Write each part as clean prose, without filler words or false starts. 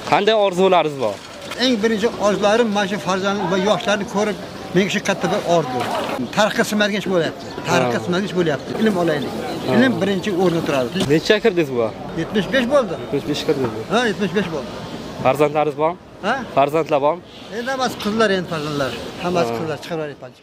Qanday orzularingiz bor? Eng birinchi orzularim mana shu farzand va yoshlarni ko'rib, menga shu katta bir orzu. Tarixga simargan ish bo'lyapti. Tarixga simargan ish bo'lyapti. Ilm olaylik. Ilm birinchi o'rinda turadi. Necha kirdingiz bu? 75 bo'ldi. 75 kirdingiz. Ha, 75 bo'ldi. Farzandlaringiz bormi? Ha? Farzandlar bormi? Endi hammasi qizlar, endi farzandlar. Hammasi qizlar, chiqaveraylik.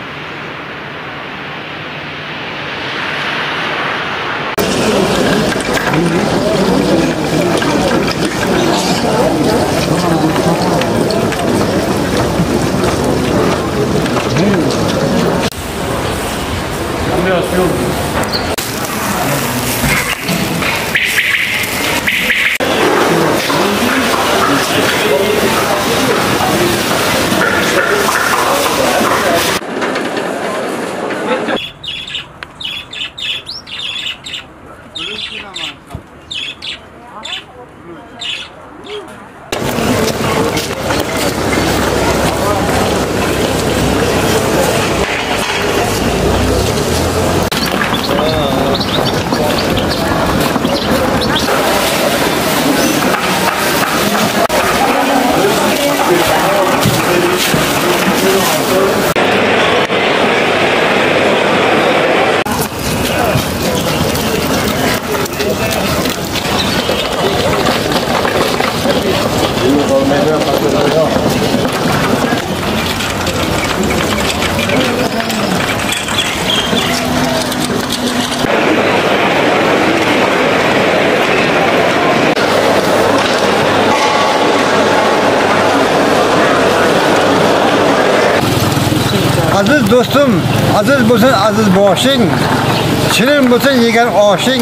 Aziz do'stim, aziz bo'lsin aziz boshing, shirin bo'lsin yegan oshing,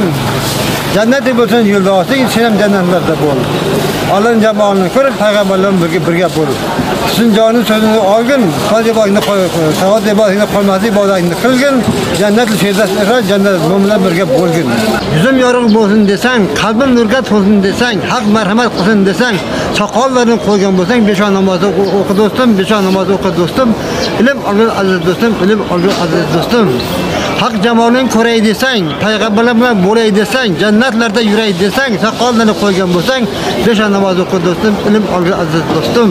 jannat bo'lsin yo'ldoshing, sen ham jannatlarda bo'l. Alloh jamolini ko'rib, payg'ambarlar birga bo'l. Sinjoni so'zini olgin, qo'libog'ingni qo'y, savodibog'ingni qo'ymaslik bodingni qilgin, jannatul firdavsda jannat bilan birga bo'lgin. Yuzim yorug' bo'lsin desang, qalbim nurga to'lsin desang, haq marhamat qilsin desang, soqollarini qo'ygan bo'lsang, besh namozni o'qi do'stim, besh namozni o'qi do'stim. Ilm olgin aziz do'stim, ilm olgin aziz do'stim. Haq jamolini ko'ray desang, payg'ambarlar bilan bo'lay desang, jannatlarda yuray desang, soqollarini qo'ygan bo'lsang, besh namoz o'qi do'stim, ilm olgin aziz do'stim.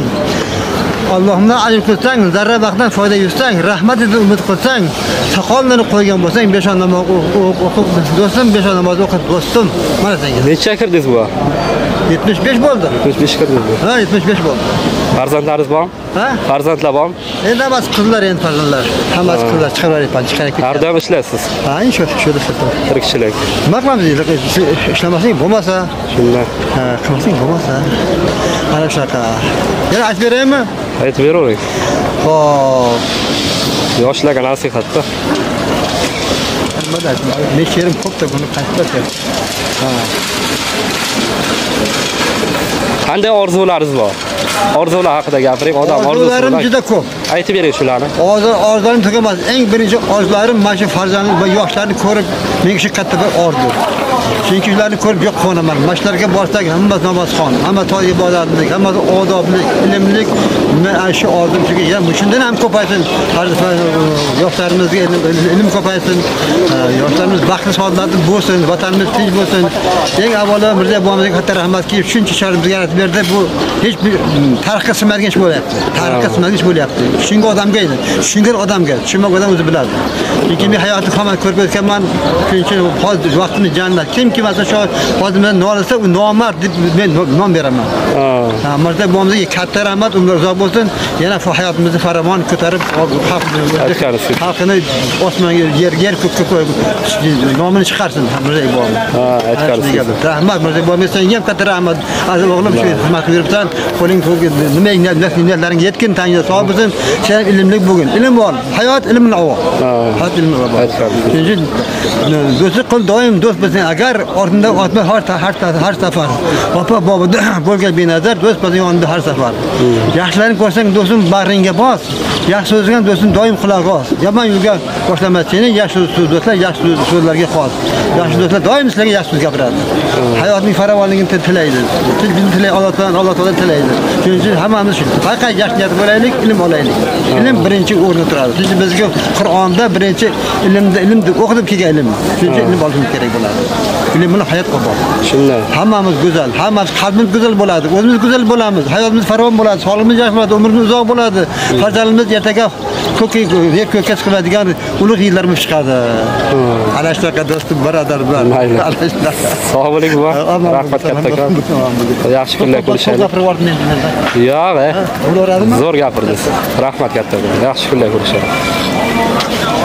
Allohdan ajr qilsang, zarra vaqtdan foyda yursang, rahmatidan umid qilsang, soqollarini qo'ygan bo'lsang, besh namoz o'qib do'stim, besh namoz o'qi do'stim. Mana senga. Necha kirdingiz bu? 75 bo'ldi. 75 kirdingiz. Ha, 75 bo'ldi. Farzandlaringiz bormi? Ha? Farzandlar bormi? Endi hammasi qizlar, endi farzandlar. Hammasi qizlar, chiqaveraylik, chiqarak. Qayerda ishlaysiz? Ha, shu ishlayapman. Tirikchilik. Nima qilamiz? Ishlamasang bo'lmasa, Shunday. ha, qilmasang bo'lmasa. Mana shunaqa. Yana aytib beraymi? Aytib bering. Xo'p. Yoshlarga nasihatda. Albatta, men she'rim ko'pda buni qaytib ha. Qanday orzularingiz bor? Orzular haqida gapiring, odam orzularim juda ko'p. Aytib bering shularni. Orzularim tugamas. Eng birinchi orzularim mana shu farzand va yoshlarni ko'rib, menga shu katta bir orzu. Chunki ularni ko'rib yo'q qo'naman. Mashlarga borsak, hamma namozxon, hamma to'y ibodatlik, hamma odoblik, ilmlik, men shu orzum shuga, shundan ham ko'paysin. Yoshlarimizga ilm ko'paysin. Yoshlarimiz baxtli saodatli bo'lsin, vatanimiz tinch bo'lsin. Eng avvalo Mirzo bobomizga katta rahmatki, shuncha sharoit bizga yaratib berdi. Bu hech bir tarixga simargan ish bo'lyapti. Tarixga simargan ish bo'lyapti. Shunga odamga edi. Tushungan odamga, tushunmagan odam o'zi biladi. Chunki men hayotni hamma ko'rib o'tganman. Shuning uchun hozir vaqtimiz jannat. Kimki masalan shu hozir men nolasa, u nomard deb men nom beraman. Ha, Mirzo bobomizga katta rahmat, umr uzoq bo'lsin. Yana hayotimizni farovon ko'tarib, xalqini osmonga, yerga ko'kka qo'yib nomini chiqarsin Mirzo bobomiz. Ha, aytgansiz. Rahmat Mirzo bobomiz, senga ham katta rahmat. Aziz o'g'lim, shu xizmat qilib yuribsan. Qo'ling to'g'ri, nimalarga yetkin, tanga sog' bo'lsin. Sen ilmli bo'lgin. Ilm ol, hayot ilmni ol. Hayot ilmni ol. Chunki do'stlik qil, doim do'st bo'lsin. Agar ortida otma har safar. Opa boboda bo'lgan benazar do'st bo'lsin yonida har safar. Yaxshilarni ko'rsang do'stim bag'ringga bos. Yaxshi so'zgan do'stim doim quloq os. Yomon yo'lga boshlamas seni. Yaxshi do'stlar yaxshi so'zlarga xos. Yaxshi do'stlar doim sizlarga yaxshi so'z gapiradi. Hayotning farovonligini tilaydi. Bizni tilay Alloh taolo tilaydi. Shuning uchun hammamiz shu faqat yaxshi niyat bo'laylik, ilm olaylik. Ilm birinchi o'rnda turadi. Chunki bizga Qur'onda birinchi ilm deb o'qib kelgan ilm. Shuning uchun ilm olishimiz kerak bo'ladi. Ilm bilan hayot qobol. Shunday. Hammamiz go'zal, hammamiz qalbimiz go'zal bo'ladi, o'zimiz go'zal bo'lamiz, hayotimiz farovon bo'ladi, sog'lig'imiz yaxshi bo'ladi, umrimiz uzoq bo'ladi. Farzandimiz ertaga ko'kka chiqadigan ulug' yillarimiz chiqadi. Ana shunaqa do'stim, birodarlar. Sog' bo'ling bu. Rahmat kattakon. Yaxshi kunlar ko'rishaylik. Yo'q, zo'r gapirdingiz. Rahmat kattakon. Yaxshi kunlar ko'rishaylik.